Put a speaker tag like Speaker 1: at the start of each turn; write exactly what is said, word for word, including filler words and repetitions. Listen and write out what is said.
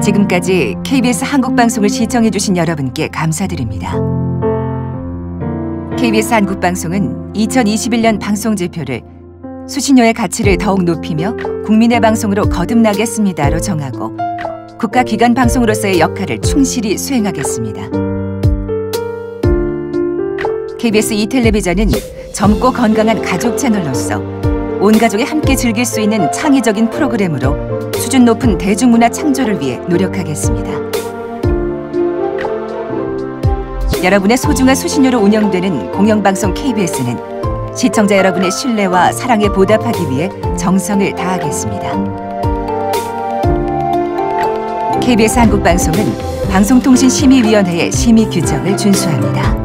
Speaker 1: 지금까지 케이비에스 한국방송을 시청해주신 여러분께 감사드립니다. 케이비에스 한국방송은 이천이십일 년 방송지표를 수신료의 가치를 더욱 높이며 국민의 방송으로 거듭나겠습니다로 정하고 국가기관 방송으로서의 역할을 충실히 수행하겠습니다. 케이비에스 이텔레비전은 젊고 건강한 가족 채널로서 온 가족이 함께 즐길 수 있는 창의적인 프로그램으로 수준 높은 대중문화 창조를 위해 노력하겠습니다. 여러분의 소중한 수신료로 운영되는 공영방송 케이비에스는 시청자 여러분의 신뢰와 사랑에 보답하기 위해 정성을 다하겠습니다. 케이비에스 한국방송은 방송통신심의위원회의 심의 규정을 준수합니다.